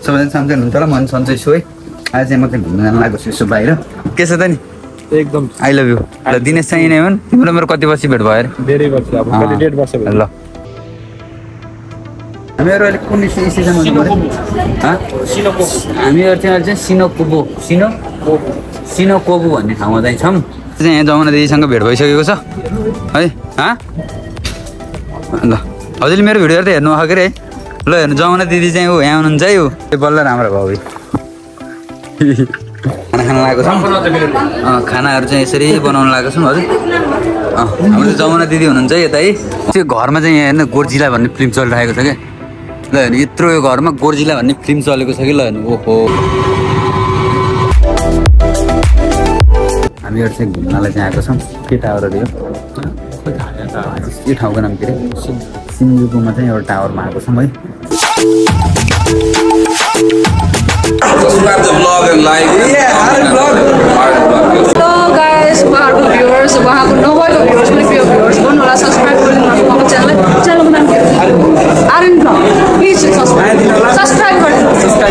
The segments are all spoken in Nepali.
सबैजना सन्चै हुनुहुन्छ होला, म पनि सन्चै छु है। आज चाहिँ म चाहिँ घुम्न जान लागेको छु यसो बाहिर। के छ त नि? एकदम आई लभ यु। ल दिनेश चाहिँ नै हुन्। तिम्रो मेरो कति वर्ष भेट भयो अरे? धेरै वर्ष अब कति डेढ वर्ष भयो। ल हामीहरू अहिले कुन स्टेसनमा छौँ? हामीहरू चाहिँ अहिले सिनोकोबो सिनोकोबो भन्ने ठाउँमा चाहिँ छौँ। चाहिँ यहाँ जमुना दिदीसँग भेट भइसकेको छ है। ल हजुरले मेरो भिडियोहरू त हेर्नु आएको अरे है। ल हेर्नु जमुना दिदी चाहिँ ऊ यहाँ हुनुहुन्छ है। ऊ त्यो बल्ल राम्रो भयो। खाना खान लागेको छौँ। खानाहरू चाहिँ यसरी बनाउनु लागेको छौँ हजुर। हाम्रो जमुना दिदी हुनुहुन्छ है यता है। त्यो घरमा चाहिँ यहाँ हेर्नु गोर्जिला भन्ने फिल्म चलिरहेको छ क्या। ल हेर्नु यत्रो यो घरमा गोर्जिला भन्ने फिल्म चलेको छ कि। ल हेर्नु ओहो हामीहरू चाहिँ घुम्नलाई चाहिँ आएको छौँ। के टावर अरे यो? यो ठाउँको नाम के अरे? सिन्जुकुमा चाहिँ एउटा टावरमा आएको छौँ है। Subscribe to vlog and like. Hello guys, उहाँहरूको भ्युवर्स उहाँको नभएको भ्युवर्स पनि प्रिय भ्युवर्स भन्नु होला सब्सक्राइब गरिदिनु होला उहाँको च्यानलको नाम के हो? आर्यन भ्लग। प्लिज सब्सक्राइब गरिदिनु।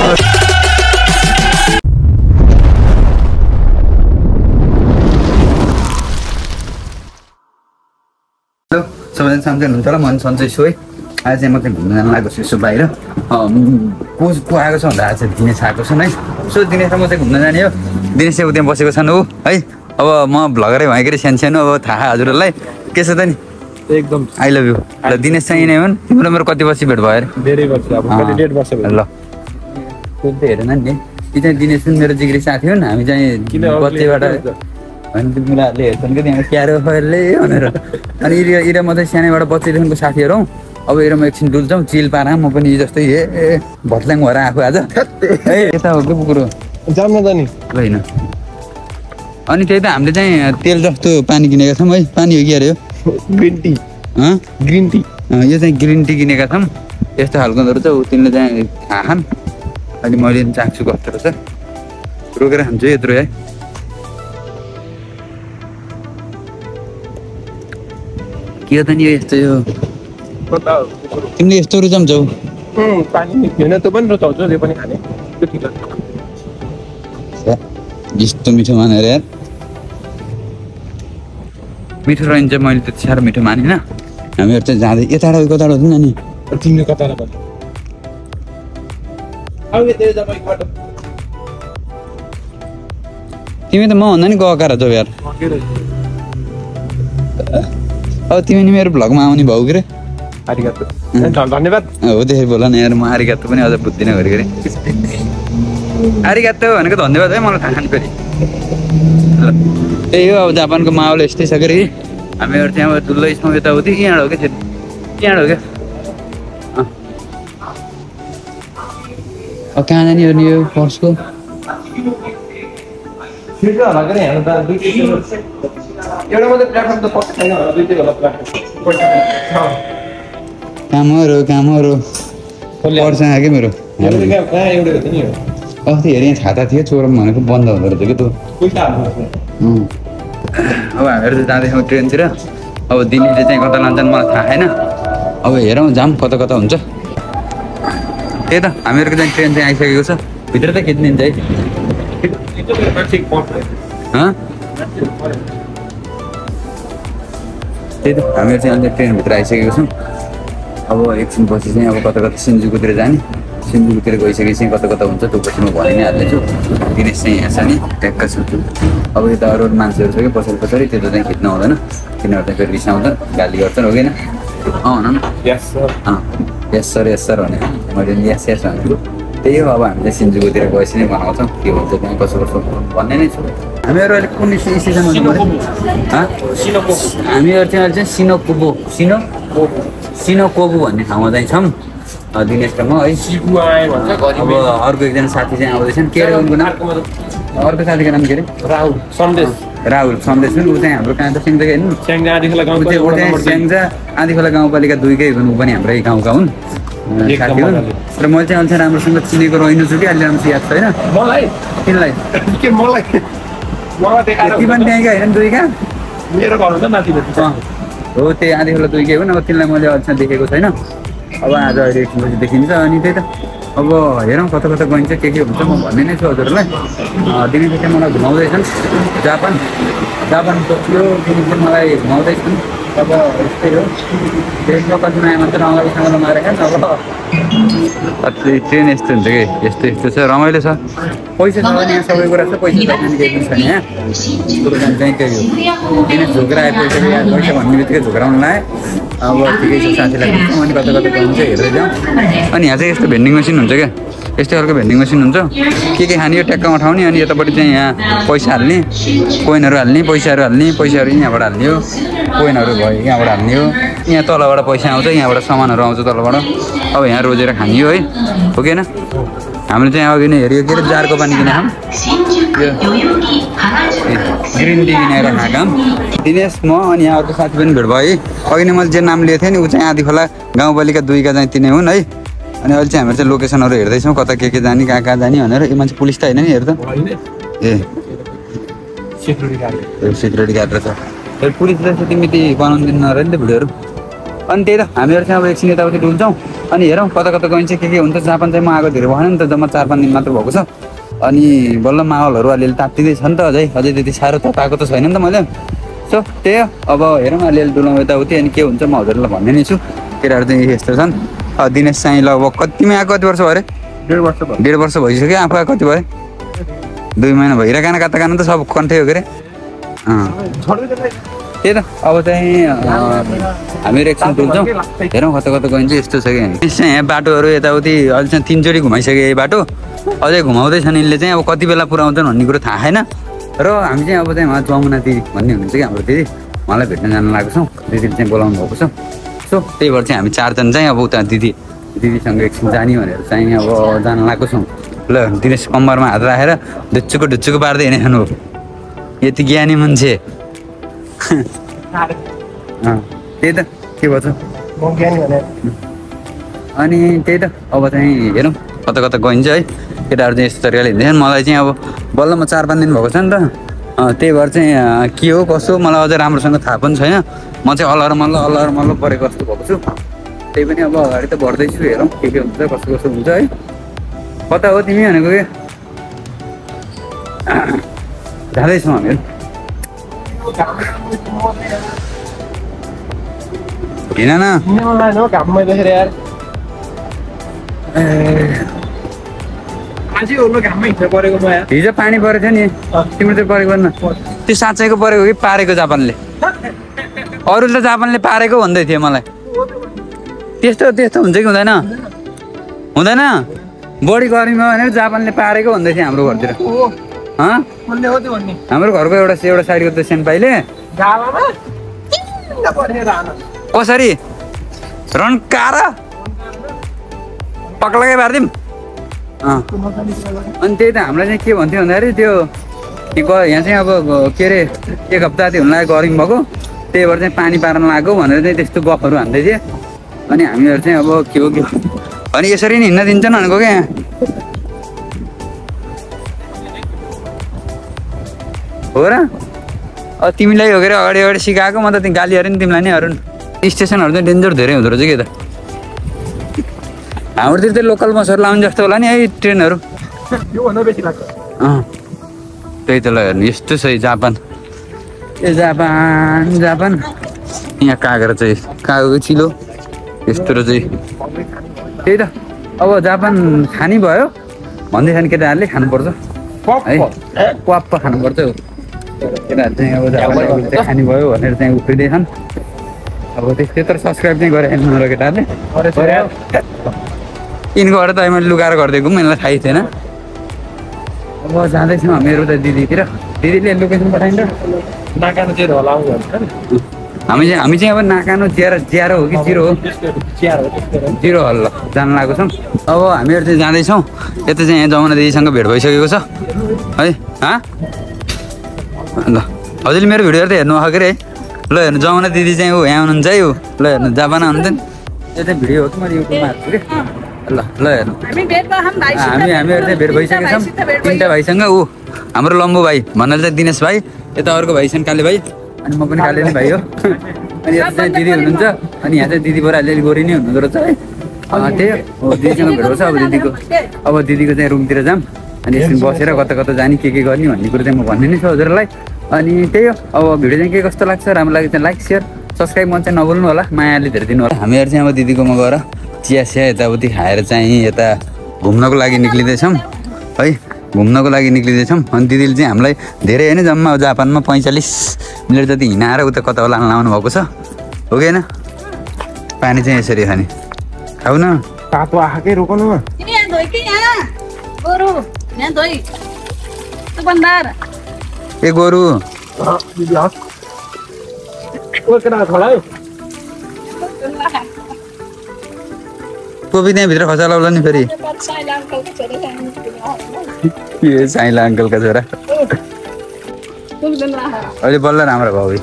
हेलो सबैजना सन्चै हुनुहुन्छ होला, म पनि सन्चै छु है। आज चाहिँ म चाहिँ घुम्न जान लागेको छु यसो बाहिर। को आएको छ भन्दा आज चाहिँ दिनेश आएको छन् है। सो दिनेश र म चाहिँ घुम्न जाने हो। दिनेश चाहिँ उता बसेको छन् ऊ है। अब म भ्लगरै भएँ कि सानो अब थाहा हजुरहरूलाई। के छ त नि? एकदम आई लभ यु। ल दिनेश चाहिँ नै हुन्। तिम्रो मेरो कति वर्ष भेट भयो अरे? धेरै वर्ष अब कति डेढ वर्ष भयो। ल त्यो त हेरेन नि। यी चाहिँ दिनेश पनि मेरो जिग्री साथी हुन्। हामी चाहिँ बच्चैबाट अनि त्यो मुलाहरूले हेर्छन् कि त्यहाँ क्यारो फैलले भनेर। अनि इरा म चाहिँ सानैबाट बच्चैदेखिको साथीहरू हौँ। अब इरा म एकछिन डुल्छौँ चिल पारा म पनि जस्तै ए भट्ल्याङ भएर आएको आज ए यता हो कि कुरो जाम न नि होइन। अनि त्यही त हामीले चाहिँ तेल जस्तो पानी किनेका छौँ है। पानी हो कि अरे यो? Green tea. ग्रिन टी यो चाहिँ ग्रिन टी किनेका छौँ। यस्तो खालकोहरू चाहिँ तिमीले चाहिँ खान। अहिले मैले पनि चाख्छु कस्तो रहेछ। रोकेर खान्छु यत्रो है। के त नि यो यस्तो यो तिमीले यस्तो रुचाउँछौ? पानी होइन त्यो पनि रुचाउँछु त्यो पनि खाने। यस्तो मिठो मानेर यार। मिठो रहन्छ मैले त्यति साह्रो मिठो मानिनँ। हामीहरू चाहिँ जाँदै यताबाट कताबाट हुँदैन नि। तिमीले कताबाट भन्नु तिमी त म भन्दा नि गएका रहेछौ यार। अब तिमी नि मेरो भ्लगमा आउने भाउ के रे? धन्यवाद। हो त्यसरी बोला न यार। म आरिगातो पनि अझ बुझ्दिनँ घरि आरिगातो भनेको धन्यवाद है। मलाई थाहा छैन फेरि। ल त्यही हो अब जापानको माहौल यस्तै छ कि हामीहरू त्यहाँबाट डुल्दैछौँ यताउति। यहाँ हो क्या यहाँ हो क्या। अब कहाँ जाने हो नि यो फर्स्टको? कामहरू पर्छ कि मेरो अस्ति हेरेँ यहाँ छाता थियो चोरम भनेको बन्द हुँदो रहेछ कि त्यो। अब हामीहरू चाहिँ जाँदैछौँ ट्रेनतिर। अब दिनेशले चाहिँ कता लान्छन् मलाई थाहा छैन। अब हेरौँ जाम कता कता हुन्छ। त्यही त हामीहरूको चाहिँ ट्रेन चाहिँ आइसकेको छ। भित्र त खिच्दिन्छ है। त्यही त हामीहरू चाहिँ अहिले ट्रेनभित्र आइसकेको छौँ। अब एकछिन पछि चाहिँ अब कता कता सिन्जुकुतिर जाने। सिन्जुकुतिर गइसकेपछि कता कता हुन्छ त्यो पछि म भनि नै हाल्दैछु। दिनेश चाहिँ यहाँ छ नि ट्याक्क छु। अब यता अरू मान्छेहरू छ कि पछाडि पछाडि त्यो चाहिँ खिच्नु हुँदैन। तिनीहरू चाहिँ फेरि रिसाउँछन् गाली गर्छन् हो कि होइन? भन न। यस सर भने मैले यस भनेको त्यही हो। अब हामीले सिन्जुकुतिर गएपछि नै बनाउँछौँ के हुन्छ त्यहाँ कसो कसो भन्ने नै छु। हामीहरू अहिले कुन स्टेसनमा छौँ? हामीहरू चाहिँ अहिले चाहिँ सिनोकोबो भन्ने ठाउँमा चाहिँ छौँ। दिनेश र म है। अब अर्को एकजना साथी चाहिँ आउँदैछन्। के अरे उनको नाम? अर्को साथीको नाम के अरे? राहुल सन्देश पनि ऊ चाहिँ हाम्रो कहाँ त स्याङ्जा हेर्नु स्याङ्जा आँधीखोला गाउँपालिका 2कै हुन्। ऊ पनि हाम्रै गाउँका हुन् साथी हुन्। र मैले चाहिँ अलिक राम्रोसँग चिनेको रहेन छु कि अहिले राम्रो याद छैन तिमीलाई। यति पनि त्यहीँका होइन 2का? हो त्यही आँधीखोला 2कै हुन्। अब तिमीलाई मैले अहिलेसम्म देखेको छैन। अब आज अहिले एकछिन पछि देखिन्छ। अनि त्यही त अब हेरौँ कता कता गइन्छ के हुन्छ म भन्ने नै छु हजुरलाई। दिनेश चाहिँ मलाई घुमाउँदैछन् जापान टोकियो दिनेश चाहिँ मलाई घुमाउँदैछन्। अब यस्तै हो ट्रेनमा कतिमा मात्र रमाइलोसँग रमाएर क्या अब ट्रेन यस्तो हुन्छ कि यस्तो छ रमाइलो छ। पैसा छ भने यहाँ सबै कुरा छ, पैसा छैन भने केही पनि छैन यहाँ। कुरो चाहिँ त्यही हो। दिनेश झोकेर आए पैसा भन्ने बित्तिकै झोक्राउनु लाएँ। अब ठिकै छ साथीलाई भेट्छौँ अनि कता कता गइन्छ हेर्दै जाउँ। अनि यहाँ चाहिँ यस्तो भेन्डिङ मेसिन हुन्छ क्या, यस्तै खालको भेन्डिङ मेसिन हुन्छ। के खाने यो ट्याक्कमा उठाउने अनि यतापट्टि चाहिँ यहाँ पैसा हाल्ने, कोइनहरू हाल्ने, पैसाहरू यहाँबाट हाल्ने हो, कोइनहरू भयो यहाँबाट हाल्ने हो। यहाँ तलबाट पैसा आउँछ, यहाँबाट सामानहरू आउँछ तलबाट। अब यहाँ रोजेर खाने हो है, हो कि होइन? हामीले चाहिँ अघि नै हेऱ्यो के अरे जारको पानी किने खाऊँ, ग्रिन टी किनेर खाएँ। दिनेश म अनि यहाँ अर्को साथी पनि भेट भयो है। अघि नै मैले जे नाम लिएको थिएँ नि ऊ चाहिँ आधी खोला गाउँपालिका 2 का चाहिँ तिनै हुन् है। अनि अहिले चाहिँ हामीहरू चाहिँ लोकेसनहरू हेर्दैछौँ कता के जाने कहाँ जाने भनेर। यो मान्छे पुलिस त होइन नि हेर्दा ए सिक्युरिटी गार्ड रहेछ। पुलिस रहेछ तिमी ती बनाउनु दिनु नरहेछ नि त भिडियोहरू। अनि त्यही त हामीहरू चाहिँ अब एकछिन यताउति डुल्छौँ अनि हेरौँ कता कता गइन्छ के हुन्छ। जापान चाहिँ म आएको धेरै भएन नि त, जम्मा 4-5 दिन मात्र भएको छ। अनि बल्ल माहौलहरू अलिअलि तात्तिँदैछ नि त, अझै त्यति साह्रो त पाएको त छैन नि त मैले। सो त्यही हो, अब हेरौँ अलिअलि डुलाउँ यताउति अनि के हुन्छ म हजुरलाई भन्ने नै छु। केटाहरू चाहिँ यस्तो छन्। दिनेश चाहिँ लगभग कतिमा आएको, कति वर्ष भयो अरे? 1.5 वर्ष भइसक्यो। आफू आएको कति भयो? 2 महिना भयो। हिराकाना काताकाना त सब कन्ठै हो के अरे। त्यही त अब चाहिँ हामीहरू एकछिन डुल्छौँ हेरौँ कता कता गइन्छ। यस्तो छ कि चाहिँ यहाँ बाटोहरू यताउति अहिले चाहिँ 3 चोटि घुमाइसक्यो यही बाटो, अझै घुमाउँदैछन् यिनले चाहिँ। अब कति बेला पुऱ्याउँछन् भन्ने कुरो थाहा छैन। र हामी चाहिँ अब चाहिँ उहाँ जमुना दिदी भन्ने हुनुहुन्छ कि हाम्रो दिदी, उहाँलाई भेट्न जान लागेको छौँ। दिदीले चाहिँ बोलाउनु भएको छ। सो त्यही भएर चाहिँ हामी 4 जना चाहिँ अब उता दिदीसँग एकछिन जाने भनेर चाहिँ अब जान लागेको छौँ। ल दिनेश कम्मरमा हात राखेर ढुच्चुको पार्दै हिँडेछन् हो, यति ज्ञानी मान्छे। त्यही त के भन्छ अनि त्यही त अब चाहिँ हेरौँ कता कता गइन्छ है। केटाहरू चाहिँ यस्तो तरिकाले हिँड्दैछन्। मलाई चाहिँ अब बल्ल म 4-5 दिन भएको छ नि त, त्यही भएर चाहिँ के हो कसो मलाई अझै राम्रोसँग थाहा पनि छैन। म चाहिँ अल्लर मल्ल परेको जस्तो भएको छु। त्यही पनि अब अगाडि त बढ्दैछु, हेरौँ के हुन्छ कसो हुन्छ है। कता हो तिमी भनेको के? जाँदैछौँ हामीहरू। हिँड न हिजो पानी परेको थियो नि, तिम्रो चाहिँ परेको न? त्यो साँच्चैको परेको कि पारेको जापानले? अरूले त जापानले पारेको भन्दै थियो मलाई। त्यस्तो हुन्छ कि हुँदैन? हुँदैन बढी गर्मीमा भनेर जापानले पारेको भन्दै थियो हाम्रो घरतिर। हाम्रो घरको एउटा साइडको त सेन्पाइले कसरी रन्कार पक्लाकै पारिदिउँ। अनि त्यही त हामीलाई चाहिँ के भन्थ्यो भन्दाखेरि त्यो यहाँ चाहिँ अब के अरे 1 हप्ता त्यो हुन लाग्यो गर्मी भएको, त्यही भएर चाहिँ पानी पार्न लाग्यो भनेर चाहिँ त्यस्तो गफहरू हान्दै थिए। अनि हामीहरू चाहिँ अब के हो अनि यसरी नि हिँड्न दिन्छन् भनेको क्या। हो र तिमीलाई हो के अरे अगाडि सिकाएको, म त त्यो गालीहरू नि तिमीलाई नै हरू स्टेसनहरू चाहिँ डेन्जर धेरै हुँदो रहेछ कि त। हाम्रोतिर चाहिँ लोकल बसहरू लाउने जस्तो होला नि है ट्रेनहरू। त्यही त ल हेर्नु यस्तो छ जापान। जापान यहाँ कागेर चाहिँ कागेको चिलो यस्तो र चाहिँ त्यही त अब जापान खानी भयो भन्दैछन् केटाहरूले, खानुपर्छ है, क्वाप्प खानुपर्छ हो। केटाहरू चाहिँ अब जापान चाहिँ खानी भयो भनेर चाहिँ उफ्रिँदैछन्। अब त्यत्रो सब्सक्राइब चाहिँ गरेन मेरो केटाहरूले। यिनकोबाट त मैले लुगाएर गरिदिएको मलाई थाहै थिएन। अब जाँदैछौँ हामीहरू त दिदीतिर। दिदीले लोकेसन पठाइन्छ नाकानो चाहिँ होला हामी चाहिँ अब नाकानो ज्यारो हो कि जिरो हो? जिरो हल्ल जान लागेको छौँ। अब हामीहरू चाहिँ जाँदैछौँ। यता चाहिँ यहाँ जमुना दिदीसँग भेट भइसकेको छ है। ल हजुरले मेरो भिडियोहरू त हेर्नु आएको अरे है। ल हेर्नु जमुना दिदी चाहिँ ऊ यहाँ हुनुहुन्छ है। ऊ ल हेर्नु जापान हुनुहुन्छ नि, यो चाहिँ भिडियो हो कि मैले युट्युबमा हाल्छु कि। ल हेर्नु हामीहरू चाहिँ भेट भइसकेका छौँ 3टा भाइसँग। ऊ हाम्रो लम्बु भाइ भन्नाले चाहिँ दिनेश भाइ, यता अर्को भाइ छन् काले भाइ, अनि म पनि काले नै भाइ हो। अनि यहाँ चाहिँ दिदी हुनुहुन्छ, अनि यहाँ चाहिँ दिदी बरु अलिअलि गोरी नै हुनुहुँदो रहेछ है। त्यही हो दिदीसँग भेट गर्छ अब दिदीको चाहिँ रुमतिर जाऊँ अनि एकछिन बसेर कता कता जाने के गर्ने भन्ने कुरो चाहिँ म भन्ने नै छु हजुरलाई अनि त्यही हो अब भिडियो चाहिँ के कस्तो लाग्छ राम्रो लाग्यो चाहिँ लाइक सेयर सब्सक्राइब मन चाहिँ नभुल्नु होला मायाले धेरै दिनु होला हामीहरू चाहिँ अब दिदीकोमा गएर चिया सिया यताउति खाएर चाहिँ यता घुम्नको लागि निक्लिँदैछौँ है घुम्नको लागि निक्लिँदैछौँ अनि दिदीले चाहिँ हामीलाई धेरै होइन जम्मा जापानमा 45 मिनट जति हिँडाएर उता कता होला लाउनु भएको छ हो कि होइन पानी चाहिँ यसरी खाने खाऊ न तातो आएकै रोक्नु ए गोरु कोपी त्यहाँभित्र खसालाउला नि फेरि ए साइला अङ्कलका छोरा अहिले बल्ल राम्रो भयो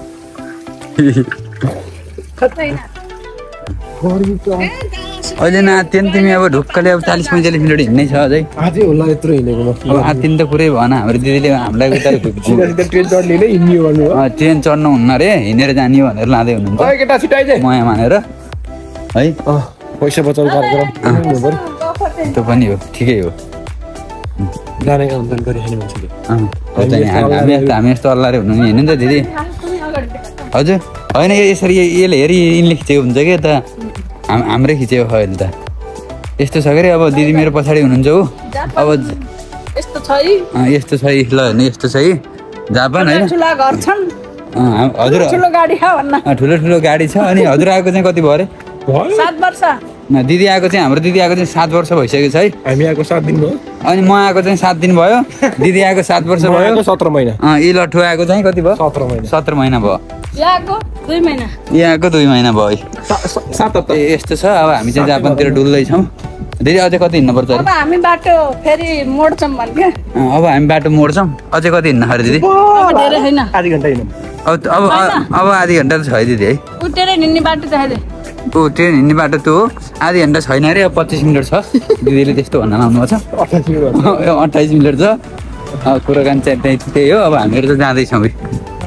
अहिले नातिन तिमी अब ढुक्कले अब 40-45 मिनट हिँड्नै छ अझै आजै होला यत्रो हिँडेको अब आतिन त पुरै भएन हाम्रो दिदीले हामीलाई उता ट्रेन चढ्ने नै हिँड्ने भन्नु हो ट्रेन चढ्नु हुन्न रे हिँडेर जाने भनेर लाँदै हुनुहुन्छ केटा छिटाइजे माया मानेर है पैसा बचाउ कार्यक्रम त्यो पनि हो ठिकै हो जाने काम पनि गरिहाल्ने मान्छेले हामी यस्तो अल्लारे हुनु नि होइन नि त दिदी हजुर होइन यसरी यसले हेरी यिनले खिचेको हुन्छ कि त हाम्रै खिचेको खै अहिले त यस्तो छ के अब दिदी मेरो पछाडि हुनुहुन्छ हो अब यस्तो छ ल हेर्नु यस्तो छ है जापान होइन हजुर ठुलो गाडी छ अनि हजुर आएको चाहिँ कति भयो अरे 7 वर्ष दिदी आएको चाहिँ हाम्रो दिदी आएको चाहिँ 7 वर्ष भइसकेको छ है हामी आएको 7 दिन भयो अनि म आएको चाहिँ 7 दिन भयो दिदी आएको 7 वर्ष भयो 17 महिना यी लट्ठु आएको चाहिँ कति भयो 17 महिना भयो यहाँको 2 महिना 2 महिना भयो यस्तो छ अब हामी चाहिँ जापानतिर डुल्दैछौँ दिदी अझै कति हिँड्नुपर्छ अब हामी बाटो फेरि मोड्छौँ भन्के अब हामी बाटो मोड्छौँ अझै कति हिँड्नु खरे दिदी धेरै छैन आधी घन्टा हिँड्नु अब आधी घन्टा त छ है दिदी है उठेर हिँड्ने बाटो चाहिँ ट्रेन हिँड्ने बाटो त्यो हो आधी घन्टा छैन अरे अब 25 मिनट छ दिदीले त्यस्तो भन्न लाउनु भएको छ 28 मिनट छ कुराकानी चाहिँ त्यही हो अब हामीहरू त जाँदैछौँ है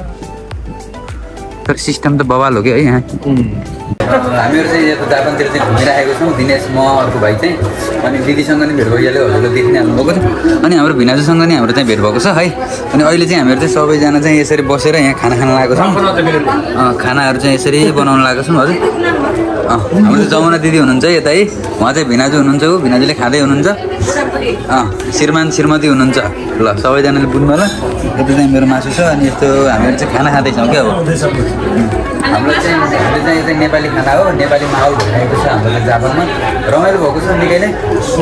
तर सिस्टम त बवाल हो कि है यहाँ हामीहरू चाहिँ यता जापानतिर चाहिँ घुमिराखेको छौँ दिनेश म अर्को भाइ चाहिँ अनि दिदीसँग नि भेट भइहाल्यो हजुरले देखिहाल्नु भएको छ अनि हाम्रो भिनाजुसँग नि हाम्रो चाहिँ भेट भएको छ है अनि अहिले चाहिँ हामीहरू चाहिँ सबैजना चाहिँ यसरी बसेर यहाँ खाना खान लागेको छौँ खानाहरू चाहिँ यसरी बनाउन लागेको छौँ हजुर हाम्रो चाहिँ जमुना दिदी हुनुहुन्छ यता है उहाँ चाहिँ भिनाजु हुनुहुन्छ हो भिनाजुले खाँदै हुनुहुन्छ श्रीमान श्रीमती हुनुहुन्छ ल सबैजनाले बुझ्नु होला यता चाहिँ मेरो मासु छ अनि यस्तो हामीहरू चाहिँ खाना खाँदैछौँ क्या अब हाम्रो चाहिँ चाहिँ नेपाली खाना हो नेपाली माहौल भइरहेको छ हाम्रो जापानमा रमाइलो भएको छ निकै नै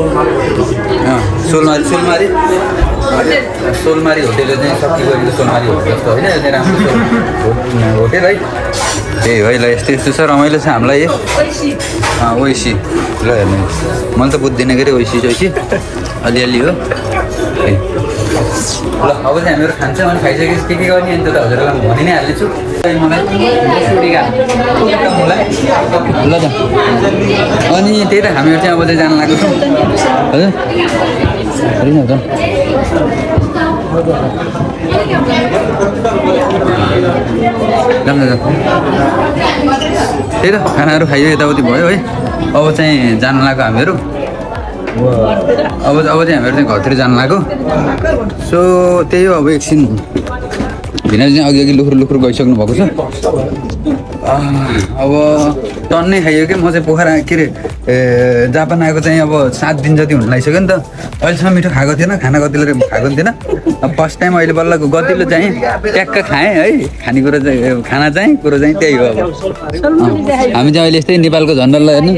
सोलमारी होटेल चाहिँ सक्की गरेको सोलमारी होटेल जस्तो होइन यो चाहिँ राम्रो होटेल है त्यही हो ल यस्तो यस्तो छ रमाइलो छ हामीलाई ओइसी ल हेर्नु मैले त बुझ्दिनँ के अरे ओइसी अलिअलि हो ल अब चाहिँ हामीहरू खान्छौँ अनि खाइसकेपछि के गर्ने अनि त हजुरलाई भनि नै हाल्नेछु मलाई ल त अनि त्यही त हामीहरू चाहिँ अब चाहिँ जान लागेको छौँ हजुर त्यही त खानाहरू खाइयो यताउति भयो है अब चाहिँ जान लाग्यो हामीहरू अब चाहिँ हामीहरू चाहिँ घरतिर जानु लाग्यो सो त्यही हो अब एकछिन भिनाजु चाहिँ अघि लुखुर गइसक्नु भएको छ अब टन्नै खाइयो कि म चाहिँ पोखरा के अरे जापान आएको चाहिँ अब 7 दिन जति हुन लागिसक्यो नि त अहिलेसम्म मिठो खाएको थिएन खाना गतिलो खाएको थिएन अब फर्स्ट टाइम अहिले बल्ल गतिलो चाहिँ ट्याक्क खाएँ है खानेकुरो चाहिँ खाना चाहिँ कुरो चाहिँ त्यही हो अब हामी चाहिँ अहिले यस्तै नेपालको झन्डा हेर्नु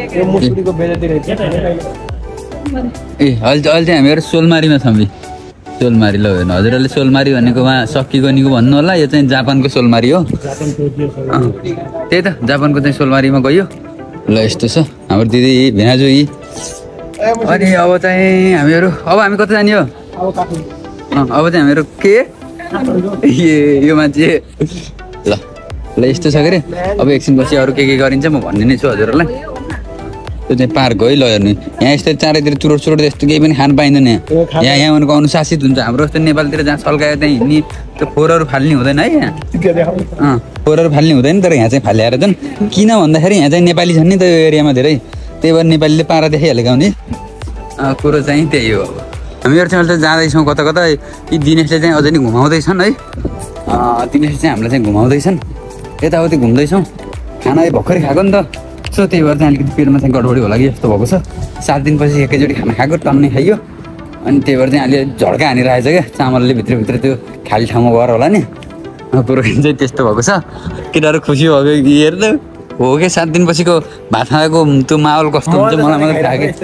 ए अहिले चाहिँ हामीहरू सोलमारीमा छौँ सोलमारी ल हेर्नु हजुरहरूले सोलमारी भनेको उहाँ सक्की गनीको भन्नु होला यो चाहिँ जापानको सोलमारी हो त्यही त जापानको चाहिँ सोलमारीमा गयो ल यस्तो छ हाम्रो दिदी भिनाजु यी अनि अब चाहिँ हामीहरू अब हामी कता जाने हो अब चाहिँ हामीहरू के यो मान्छे ल यस्तो छ के अरे अब एकछिन पछि अरू के गरिन्छ म भन्ने नै छु हजुरहरूलाई त्यो चाहिँ पार्क हो है ल हेर्नु यहाँ यस्तो चारैतिर चुरोट यस्तो केही पनि खान पाइँदैन यहाँ भनेको अनुशासित हुन्छ हाम्रो जस्तो नेपालतिर जहाँ छल्कायो त्यहाँ हिँड्ने त्यो फोहोरहरू फाल्ने हुँदैन है यहाँ फोहोरहरू फाल्ने हुँदैन तर यहाँ चाहिँ फाल्याएर झन् किन भन्दाखेरि यहाँ चाहिँ नेपाली छन् नि त यो एरियामा धेरै त्यही भएर नेपालीले पारा देखाइहालेका हुने कुरो चाहिँ त्यही हो। हामीहरू चाहिँ अहिले जाँदैछौँ कता कता। यी दिनेशले चाहिँ अझै नै घुमाउँदैछन् है। दिनेशले चाहिँ हामीलाई चाहिँ घुमाउँदैछन्, यताउति घुम्दैछौँ। खाना भर्खरै खाएको नि त, सो त्यही भएर चाहिँ अलिकति पेटमा चाहिँ गडबडी होला कि जस्तो भएको छ। 7 दिनपछि एकैचोटि खाना खाएको टन्नै खाइयो, अनि त्यही भएर चाहिँ अहिले झड्का हानिरहेछ क्या चामलले भित्रभित्र त्यो खाली ठाउँमा गएर होला नि। कुरो चाहिँ त्यस्तो भएको छ। केटाहरू खुसी भयो कि हेर्नु हो कि 7 दिनपछिको भात खाएको त्यो माहौल कस्तो हुन्छ मलाई मात्रै थाहा कि।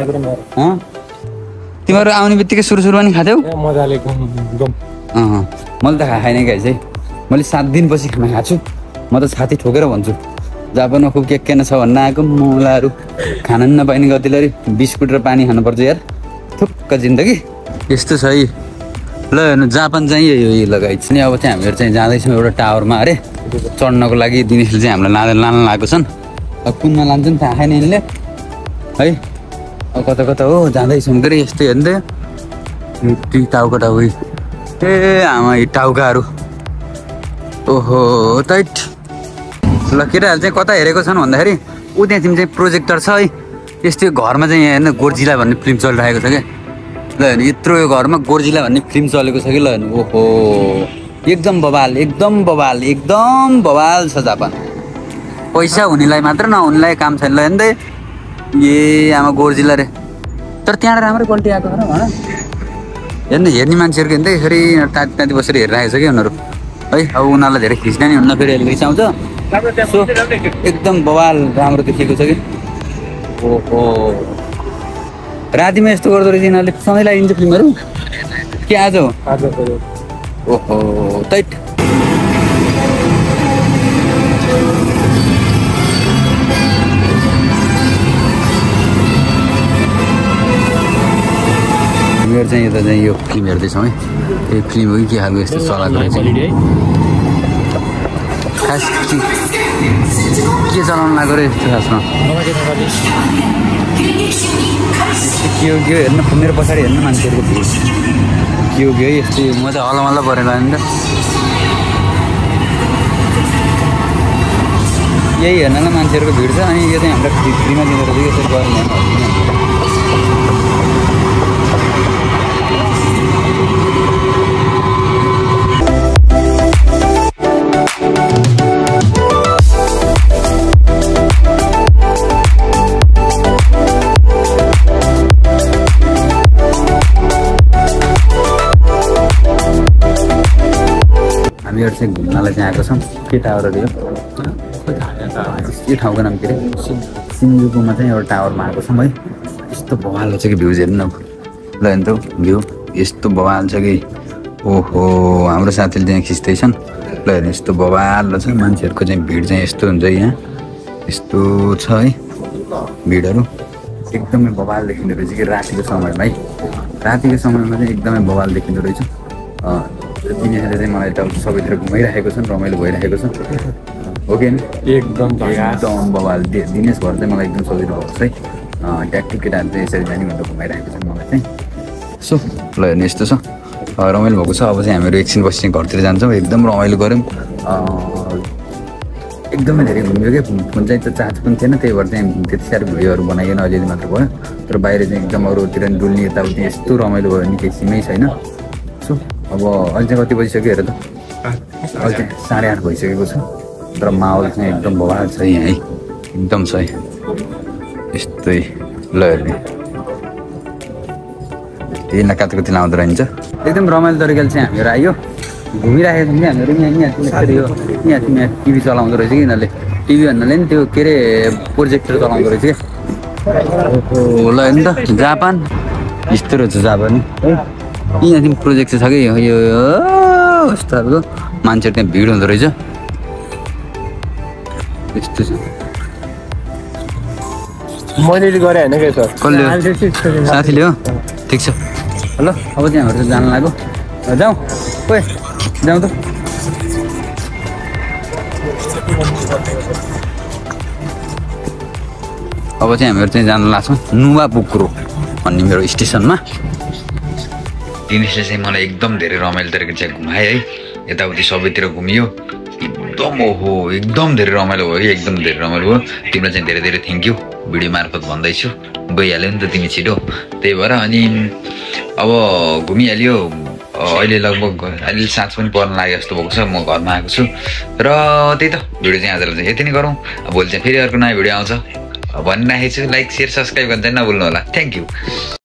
तिमीहरू आउने बित्तिकै सुरुमा नि खाथ्यौ? मजाले मैले त खाएन कि चाहिँ। मैले 7 दिनपछि खाना खाएको छु। म त छाती ठोकेर भन्छु, जापानमा खुब के न छ भन्न आएको मुलाहरू खाना पनि नपाइने गतिले बिस्कुट र पानी खानुपर्छ यार। थुक्क जिन्दगी यस्तो छ है। ल हेर्नु जापान चाहिँ यही लगाइछ नि। अब चाहिँ हामीहरू चाहिँ जाँदैछौँ एउटा टावरमा अरे चढ्नको लागि। दिनेशले चाहिँ हामीलाई लान लागेको छन्। अब कुनमा लान्छ नि थाहा छैन यिनले है। अब कता कता हो जाँदैछौँ के अरे यस्तै हेर्नु त टाउका टाउकै। ए आमा यी टाउकाहरू ओहो टाइट। ल केटाहरू चाहिँ कता हेरेको छन् भन्दाखेरि ऊ त्यहाँ तिमी चाहिँ प्रोजेक्टर छ है। यस्तै घरमा चाहिँ यहाँ हेर्नु गोर्जिला भन्ने फिल्म चलिरहेको छ क्या। ल हेर्नु यत्रो यो घरमा गोर्जिला भन्ने फिल्म चलेको छ कि। ल हेर्नु ओहो एकदम बवाल एकदम बवाल एकदम बवाल छ जापान। पैसा हुनेलाई मात्र नहुनेलाई काम छैन। ल हेर्दै ए आमा गोर्जिला रे। तर त्यहाँबाट राम्रै क्वालिटी आएको र भन हेर्नु। हेर्ने मान्छेहरूको हेर्दै यसरी ताती ताती बसेर हेरिरहेको छ कि उनीहरू है। अब उनीहरूलाई धेरै खिच्ने नि हुन्न, फेरि रिसाउँछ। सो एकदम बवाल राम्रो देखिएको छ कि। ओहो रातिमा यस्तो गर्दो रहेछ यिनीहरूले। सधैँ लगाइदिन्छ फिल्महरू के आज हो? ओहो टाइट। हामीहरू चाहिँ यता चाहिँ यो फिल्म हेर्दैछौँ है। यो फिल्म हो कि के खालको यस्तो चलाएको रहेछ खास के चलाउनु लाग्यो रे यस्तो खासमा के हो हेर्नु। मेरो पछाडि हेर्नु मान्छेहरूको भिड के हो है यस्तो। म त हल्ला परेर गएँ नि त। यही हेर्नलाई मान्छेहरूको भिड छ। अनि यो चाहिँ हाम्रो फ्रीमा दिँदो रहेछ यसरी गएर हामीहरू चाहिँ घुम्नलाई चाहिँ आएको छौँ। के टावर अरे यो ठाउँको नाम के अरे सिन्जुकुमा चाहिँ एउटा टावरमा आएको छौँ है। यस्तो बवाल छ कि भ्युज हेर्नु न। ल हेर्नु त भ्यू यस्तो बवाल छ कि। ओहो हाम्रो साथीले चाहिँ खिच्दैछन्। ल हेर्नु यस्तो बवाल छ। मान्छेहरूको चाहिँ भिड चाहिँ यस्तो हुन्छ यहाँ यस्तो छ है भिडहरू। एकदमै बवाल देखिँदो रहेछ कि रातिको समयमा है। रातिको समयमा चाहिँ एकदमै बवाल देखिँदो रहेछ। दिनेशले चाहिँ मलाई त सबैतिर घुमाइरहेको छन्, रमाइलो भइरहेको छ हो कि एकदम बवाल। दिनेश भएर चाहिँ मलाई एकदम सजिलो भएको छ है। ट्याक्टिक केटाहरू चाहिँ यसरी जाने भनेर घुमाइरहेको छन् मलाई चाहिँ। सो ल हेर्नु यस्तो छ रमाइलो भएको छ। अब चाहिँ हामीहरू एकछिन पछि चाहिँ घरतिर जान्छौँ। एकदम रमाइलो गऱ्यौँ। एकदमै धेरै घुम्यो क्या। फोन चाहिँ त चार्ज पनि थिएन, त्यही भएर चाहिँ त्यति साह्रो भिडियोहरू बनाइएन, अलिअलि मात्र भयो। तर बाहिर चाहिँ एकदम अरूतिर डुल्ने यताउति यस्तो रमाइलो भयो भने केही सीमै छैन। सो अब अहिले चाहिँ कति बजिसक्यो हेर त। अहिले चाहिँ 8:30 भइसकेको छ। तर माहौल चाहिँ एकदम बवाल छ यहाँ है। एकदम छ है यस्तै। ल हेर्ने यही नकातकति लाउँदो रहन्छ। एकदम रमाइलो तरिकाले चाहिँ हामीहरू आयो घुमिरहेको छौँ कि हामीहरू। यहाँ टिभी चलाउँदो रहेछ कि यिनीहरूले। टिभी भन्नाले नि त्यो के अरे प्रोजेक्टर चलाउँदो रहेछ क्या। ल हेर्नु त जापान यस्तो रहेछ जापान है। यहाँ तिमी प्रोजेक्ट छ कि यो यस्तो खालको मान्छेहरू त्यहाँ भिड हुँदो रहेछ यस्तो छ। मैले गरेँ होइन क्या सर। कसले? साथीले हो। ठिक छ ल अब चाहिँ हामीहरू जान लाग्यो। जाउँ ओए जाउँ त। अब चाहिँ हामीहरू चाहिँ जान लाग्छौँ नुवापुकुरो भन्ने मेरो स्टेसनमा। दिनेशले चाहिँ मलाई एकदम धेरै रमाइलो तरिकाले चाहिँ घुमाएँ है। यताउति सबैतिर घुमियो। एकदम ओहो एकदम धेरै रमाइलो भयो कि एकदम धेरै रमाइलो भयो तिमीलाई चाहिँ धेरै धेरै थ्याङ्क यू भिडियो मार्फत भन्दैछु गइहाल्यो नि त तिमी छिटो त्यही भएर अनि अब घुमिहाल्यो अहिले लगभग अहिले साँझ पनि पर्न लाग्यो जस्तो भएको छ म घरमा आएको छु र त्यही त भिडियो चाहिँ आजलाई चाहिँ यति नै गरौँ भोलि चाहिँ फेरि अर्को नयाँ भिडियो आउँछ भनिराखेको छु लाइक सेयर सब्सक्राइब गर्न चाहिँ नभुल्नु होला थ्याङ्क यू